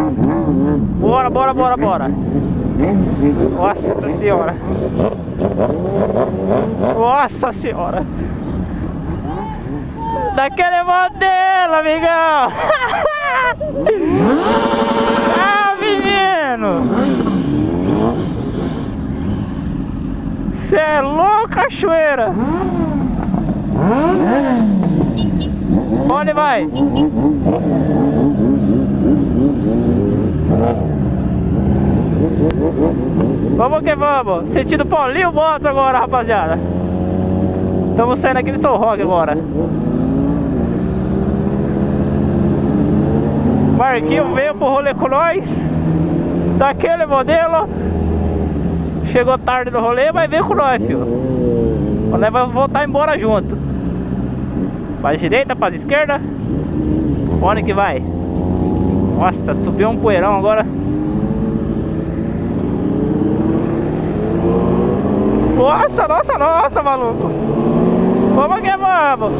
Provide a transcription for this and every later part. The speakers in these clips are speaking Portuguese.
Bora, bora, bora, bora. Nossa senhora. Nossa senhora. Daquele modelo, amigão. Ah, menino. Cê é louco, cachoeira. Onde vai? Vamos que vamos. Sentido Paulinho Motos agora, rapaziada. Estamos saindo aqui de São Roque agora. Marquinho veio pro rolê com nós. Daquele modelo. Chegou tarde no rolê, mas veio com nós, filho. Nós vamos voltar embora junto. Para a direita, para a esquerda. Onde que vai? Nossa, subiu um poeirão agora. Nossa, nossa, nossa, maluco. Vamos que vamos.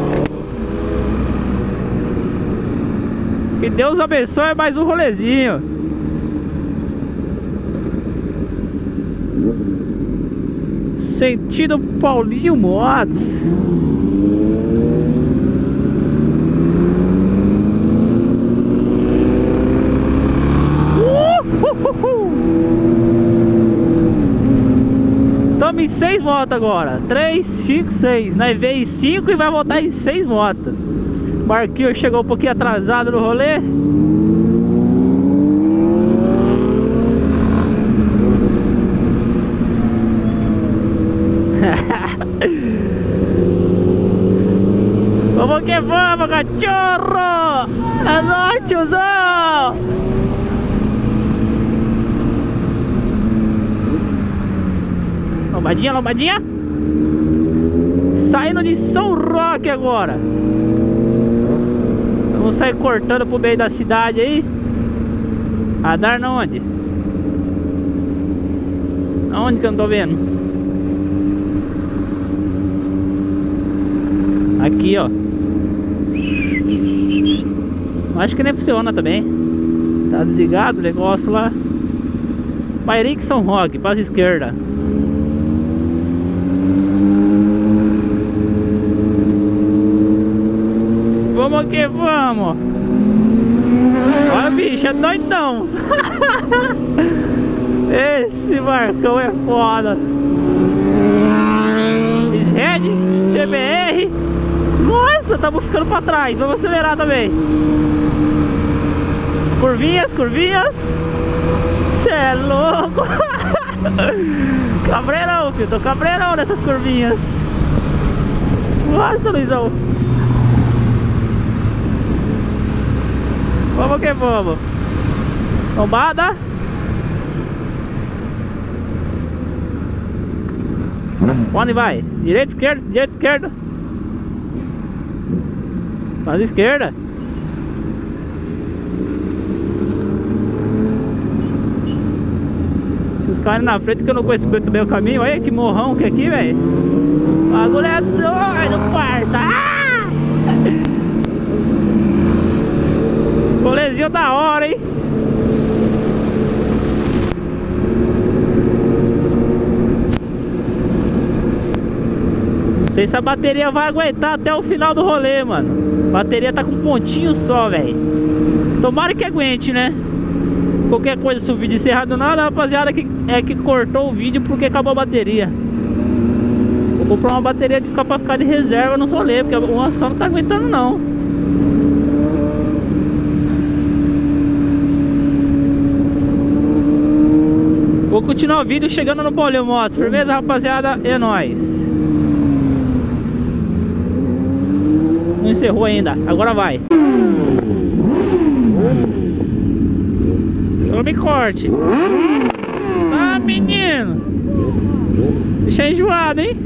Que Deus abençoe mais um rolezinho. Sentido Paulinho Motos. Estamos em 6 motos agora. 3, 5, 6. Nós veio em 5 e vai voltar em 6 motos. Marquinhos chegou um pouquinho atrasado no rolê. Vamos que vamos, cachorro! É nóis, tiozão! Lombadinha, lombadinha. Saindo de São Roque agora. Vamos sair cortando pro meio da cidade aí. Radar na onde? Aonde que eu não tô vendo? Aqui, ó. Acho que nem funciona também. Tá desligado o negócio lá. Bairique São Roque, para a esquerda. Vamos que vamos. Olha, bicho, é doidão. Esse Marcão é foda. Red, CBR. Nossa, estamos ficando pra trás. Vamos acelerar também. Curvinhas, curvinhas. Cê é louco. Cabreirão, filho. Tô cabreirão nessas curvinhas. Nossa, Luizão. Vamos que vamos. Tombada. Onde vai? Direita, esquerda, direita, esquerda. Faz esquerda. Se os caras na frente que eu não conheço muito bem o caminho. Olha que morrão que é aqui, velho. O bagulho é doido, parça. Ah! Rolezinho da hora, hein? Não sei se a bateria vai aguentar até o final do rolê, mano. A bateria tá com um pontinho só, velho. Tomara que aguente, né? Qualquer coisa, se o vídeo encerrar do nada, rapaziada, que cortou o vídeo porque acabou a bateria. Vou comprar uma bateria pra ficar de reserva no rolê, porque uma só não tá aguentando, não. Vou continuar o vídeo chegando no Paulinho Motos. Firmeza, rapaziada? É nóis. Não encerrou ainda. Agora vai. Não me corte. Ah, menino. Deixa enjoado, hein?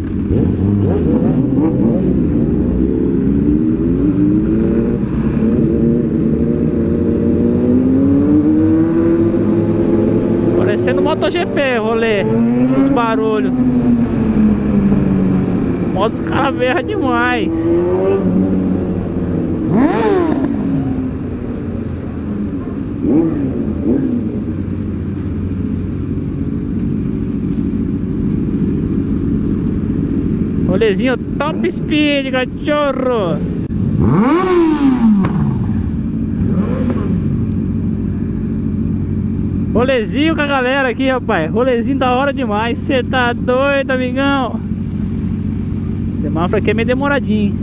Parecendo MotoGP, rolê. Os barulhos. Modo dos caras berra demais. Rolezinho top speed, cachorro. Rolezinho com a galera aqui, rapaz. Rolezinho da hora demais. Cê tá doido, amigão? Semáforo aqui é meio demoradinho.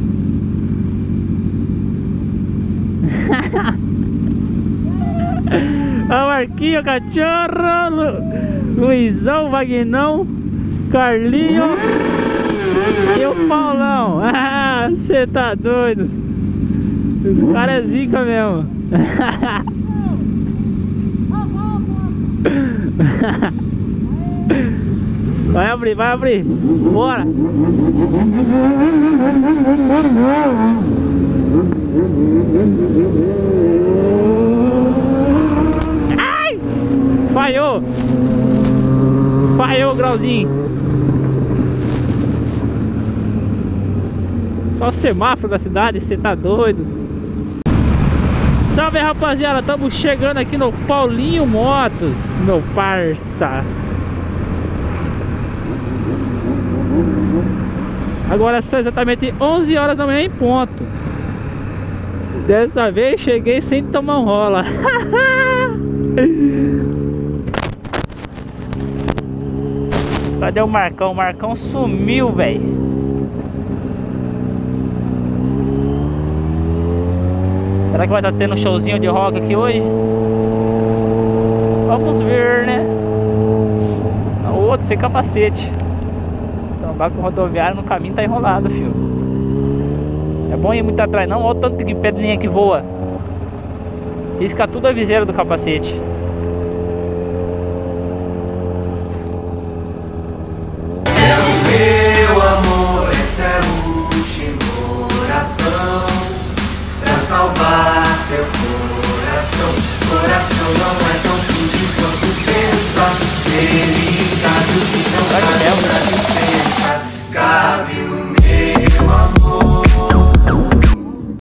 A Marquinho, cachorro. Luizão, Vagnão, Carlinho e o Paulão. Ah, cê tá doido. Os caras é zica mesmo. Vai abrir, vai abrir. Bora. Ai! Falhou. Falhou o grauzinho. Só o semáforo da cidade, você tá doido. Salve, rapaziada, estamos chegando aqui no Paulinho Motos, meu parça. Agora são exatamente 11 horas da manhã em ponto. Dessa vez cheguei sem tomar um rola. Cadê o Marcão? O Marcão sumiu, velho. Será que vai estar tendo um showzinho de rock aqui hoje? Vamos ver, né? O outro sem capacete. Então o barco rodoviário no caminho tá enrolado, filho. É bom ir muito atrás não. Olha o tanto de pedrinha que voa. Risca tudo a viseira do capacete.